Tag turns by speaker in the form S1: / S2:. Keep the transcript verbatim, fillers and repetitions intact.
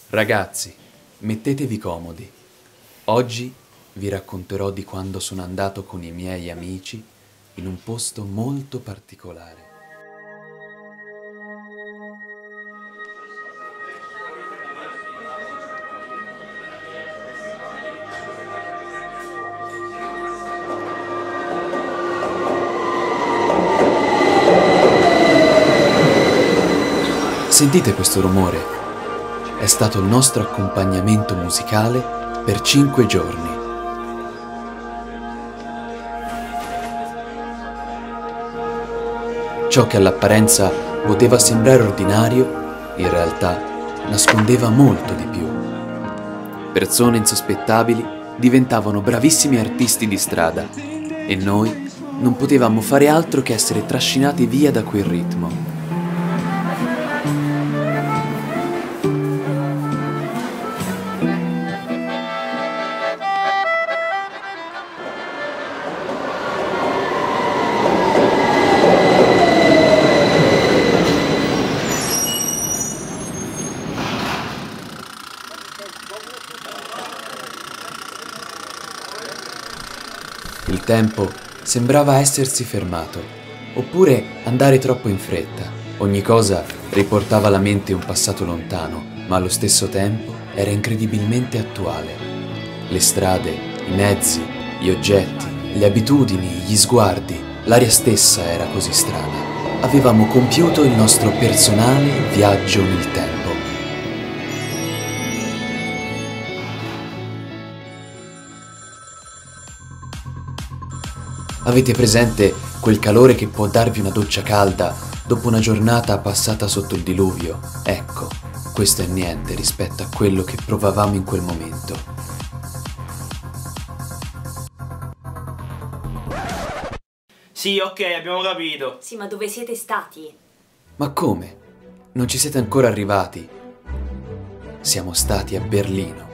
S1: Ragazzi, mettetevi comodi. Oggi vi racconterò di quando sono andato con i miei amici in un posto molto particolare. Sentite questo rumore? È stato il nostro accompagnamento musicale per cinque giorni. Ciò che all'apparenza poteva sembrare ordinario, in realtà nascondeva molto di più. Persone insospettabili diventavano bravissimi artisti di strada e noi non potevamo fare altro che essere trascinati via da quel ritmo. Il tempo sembrava essersi fermato, oppure andare troppo in fretta. Ogni cosa riportava alla mente un passato lontano, ma allo stesso tempo era incredibilmente attuale. Le strade, i mezzi, gli oggetti, le abitudini, gli sguardi, l'aria stessa era così strana. Avevamo compiuto il nostro personale viaggio nel tempo. Avete presente quel calore che può darvi una doccia calda dopo una giornata passata sotto il diluvio? Ecco, questo è niente rispetto a quello che provavamo in quel momento.
S2: Sì, ok, abbiamo capito.
S3: Sì, ma dove siete stati?
S1: Ma come? Non ci siete ancora arrivati? Siamo stati a Berlino.